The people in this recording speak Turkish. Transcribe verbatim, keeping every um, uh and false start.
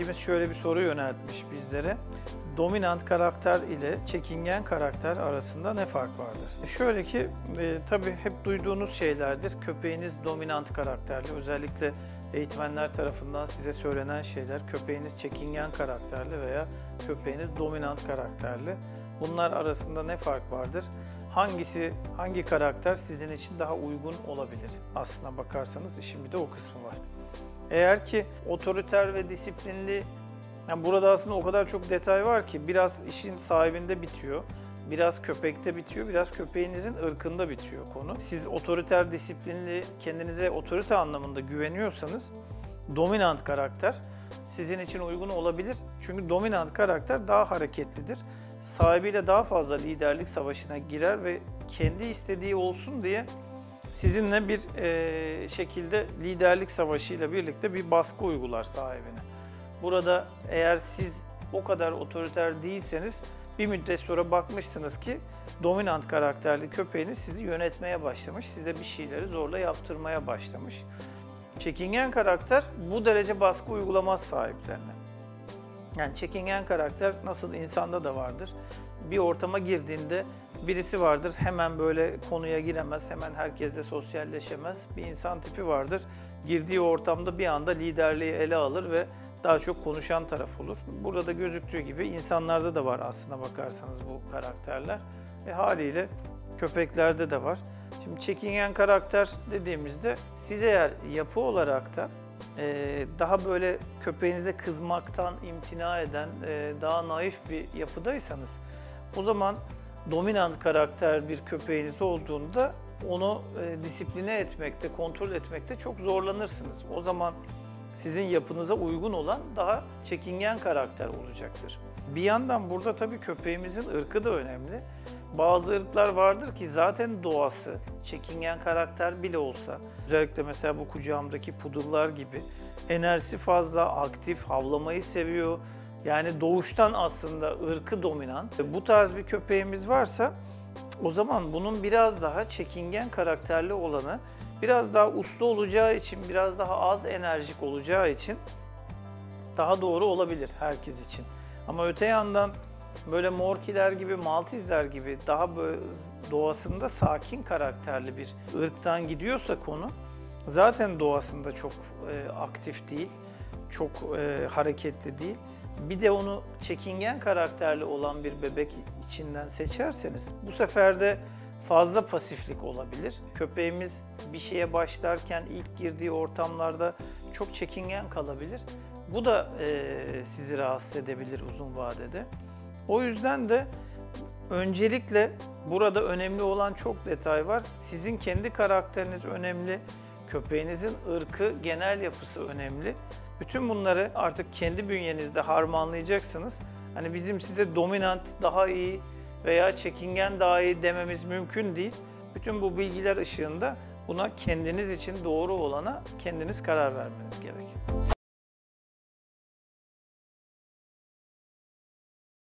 izleyicimiz şöyle bir soru yöneltmiş bizlere. Dominant karakter ile çekingen karakter arasında ne fark vardır? E şöyle ki, e, tabii hep duyduğunuz şeylerdir. Köpeğiniz dominant karakterli, özellikle eğitmenler tarafından size söylenen şeyler. Köpeğiniz çekingen karakterli veya köpeğiniz dominant karakterli. Bunlar arasında ne fark vardır? Hangisi, hangi karakter sizin için daha uygun olabilir? Aslına bakarsanız işin bir de o kısmı var. Eğer ki otoriter ve disiplinli, yani burada aslında o kadar çok detay var ki biraz işin sahibinde bitiyor, biraz köpekte bitiyor, biraz köpeğinizin ırkında bitiyor konu. Siz otoriter, disiplinli, kendinize otorite anlamında güveniyorsanız dominant karakter sizin için uygun olabilir. Çünkü dominant karakter daha hareketlidir. Sahibiyle daha fazla liderlik savaşına girer ve kendi istediği olsun diye sizinle bir e, şekilde liderlik savaşıyla birlikte bir baskı uygular sahibine. Burada eğer siz o kadar otoriter değilseniz bir müddet sonra bakmışsınız ki dominant karakterli köpeğiniz sizi yönetmeye başlamış, size bir şeyleri zorla yaptırmaya başlamış. Çekingen karakter bu derece baskı uygulamaz sahiplerine. Yani çekingen karakter nasıl insanda da vardır. Bir ortama girdiğinde birisi vardır, hemen böyle konuya giremez, hemen herkesle sosyalleşemez. Bir insan tipi vardır, girdiği ortamda bir anda liderliği ele alır ve daha çok konuşan taraf olur. Burada da gözüktüğü gibi insanlarda da var aslına bakarsanız bu karakterler. Ve haliyle köpeklerde de var. Şimdi çekingen karakter dediğimizde siz eğer yapı olarak da Ee, daha böyle köpeğinize kızmaktan imtina eden, e, daha naif bir yapıdaysanız o zaman dominant karakter bir köpeğiniz olduğunda onu e, disipline etmekte, kontrol etmekte çok zorlanırsınız. O zaman sizin yapınıza uygun olan daha çekingen karakter olacaktır. Bir yandan burada tabii köpeğimizin ırkı da önemli. Bazı ırklar vardır ki zaten doğası çekingen karakter bile olsa, özellikle mesela bu kucağımdaki poodle'lar gibi enerjisi fazla, aktif, havlamayı seviyor. Yani doğuştan aslında ırkı dominant. Bu tarz bir köpeğimiz varsa o zaman bunun biraz daha çekingen karakterli olanı, biraz daha uslu olacağı için, biraz daha az enerjik olacağı için daha doğru olabilir herkes için. Ama öte yandan böyle Morkiler gibi, Maltizler gibi daha böyle doğasında sakin karakterli bir ırktan gidiyorsa konu, zaten doğasında çok e, aktif değil, çok e, hareketli değil. Bir de onu çekingen karakterli olan bir bebek içinden seçerseniz bu sefer de fazla pasiflik olabilir. Köpeğimiz bir şeye başlarken ilk girdiği ortamlarda çok çekingen kalabilir. Bu da e, sizi rahatsız edebilir uzun vadede. O yüzden de öncelikle burada önemli olan çok detay var. Sizin kendi karakteriniz önemli, köpeğinizin ırkı, genel yapısı önemli. Bütün bunları artık kendi bünyenizde harmanlayacaksınız. Hani bizim size dominant daha iyi veya çekingen daha iyi dememiz mümkün değil. Bütün bu bilgiler ışığında buna kendiniz için doğru olana kendiniz karar vermeniz gerek.